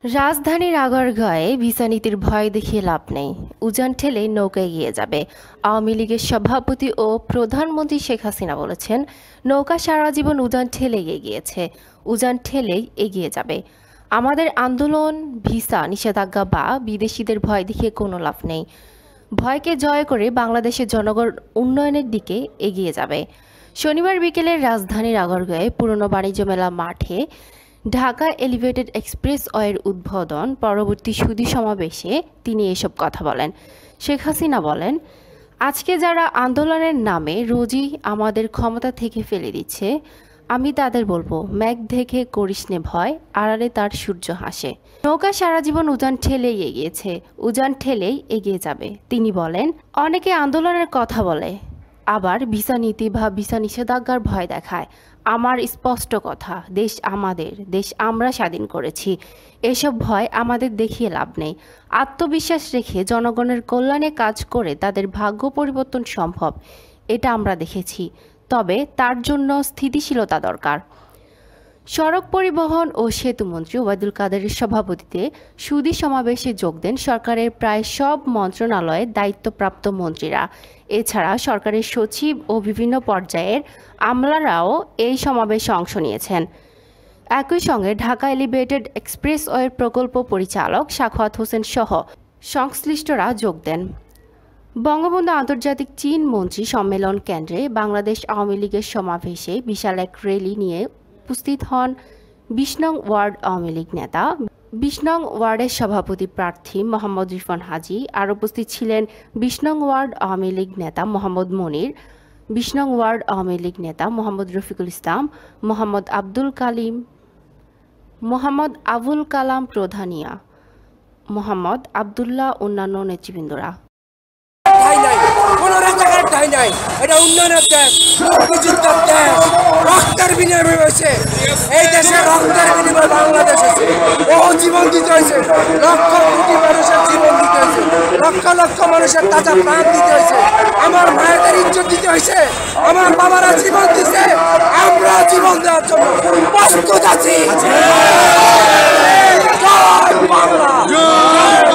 রাজধানীর আগারগাঁয়ে ভিসা নীতির ভয় দেখিয়ে লাভ নেই। উজান ঠেলে নৌকা এগিয়ে যাবে। আওয়ামী লীগের সভাপতি ও প্রধানমন্ত্রী শেখ হাসিনা বলেছেন, নৌকা সারা জীবন উজান ঠেলেই এগিয়েছে, উজান ঠেলেই এগিয়ে যাবে। আমাদের আন্দোলন, ভিসা নিষেধাজ্ঞা বা বিদেশিদের ভয় দেখিয়ে কোনো লাভ নেই। ভয়কে জয় করে বাংলাদেশের জনগণ উন্নয়নের দিকে এগিয়ে যাবে। শনিবার বিকেলে রাজধানীর আগারগাঁয়ে পুরনো বাণিজ্য মেলা মাঠে ঢাকা এলিভেটেড এক্সপ্রেসওয়ের উদ্বোধন পরবর্তী সুধী সমাবেশে তিনি এসব কথা বলেন। শেখ হাসিনা বলেন, আজকে যারা আন্দোলনের নামে রোজই আমাদের ক্ষমতা থেকে ফেলে দিচ্ছে, আমি তাদের বলবো, মেঘ দেখে করিস নে ভয়, আড়ালে তার সূর্য হাসে। নৌকা সারা জীবন উজান ঠেলেই এগিয়েছে, উজান ঠেলেই এগিয়ে যাবে। তিনি বলেন, অনেকে আন্দোলনের কথা বলে, আবার ভিসা নীতি বা ভিসা নিষেধাজ্ঞার ভয় দেখায়। আমার স্পষ্ট কথা, দেশ আমাদের, দেশ আমরা স্বাধীন করেছি। এসব ভয় আমাদের দেখিয়ে লাভ নেই। আত্মবিশ্বাস রেখে জনগণের কল্যাণে কাজ করে তাদের ভাগ্য পরিবর্তন সম্ভব, এটা আমরা দেখেছি। তবে তার জন্য স্থিতিশীলতা দরকার। সড়ক পরিবহন ও সেতুমন্ত্রী ওবায়দুল কাদেরের সভাপতিত্বে সুধী সমাবেশে যোগ দেন সরকারের প্রায় সব মন্ত্রণালয়ের দায়িত্বপ্রাপ্ত মন্ত্রীরা। এছাড়া সরকারের সচিব ও বিভিন্ন পর্যায়ের আমলারাও এই সমাবেশে অংশ নিয়েছেন। একই সঙ্গে ঢাকা এলিভেটেড এক্সপ্রেসওয়ের প্রকল্প পরিচালক সাখাওয়াত হোসেন সহ সংশ্লিষ্টরা যোগ দেন। বঙ্গবন্ধু আন্তর্জাতিক চীন মন্ত্রী সম্মেলন কেন্দ্রে বাংলাদেশ আওয়ামী লীগের সমাবেশে বিশাল এক র্যালি নিয়ে উপস্থিত হন ২০ নং ওয়ার্ড আওয়ামী লীগ নেতা, ২০ নং ওয়ার্ডের সভাপতি প্রার্থী মোহাম্মদ রিফান হাজি। আর উপস্থিত ছিলেন ২০ নং ওয়ার্ড আওয়ামী লীগ নেতা মোহাম্মদ মনির, ২০ নং ওয়ার্ড আওয়ামী লীগ নেতা মোহাম্মদ রফিকুল ইসলাম, মোহাম্মদ আবুল কালাম প্রধানিয়া, মোহাম্মদ আবদুল্লাহ, অন্যান্য নেতৃবৃন্দরা। এটা উন্নয়নের দেশ, মুক্তিযুদ্ধের দেশ, রক্তের বিনিময় হয়েছে। এই দেশে রক্তের বিনিময় বাংলাদেশ হয়েছে। বহু জীবন দিতে হয়েছে, লক্ষ কোটি মানুষের জীবন দিতে হয়েছে, লক্ষ লক্ষ মানুষের তাজা প্রাণ দিতে হয়েছে, আমার মায়েদের ইজ্জত দিতে হয়েছে, আমার বাবারা জীবন দিচ্ছে, আমরা জীবন দেওয়ার জন্য প্রস্তুত আছি। জয় বাংলা।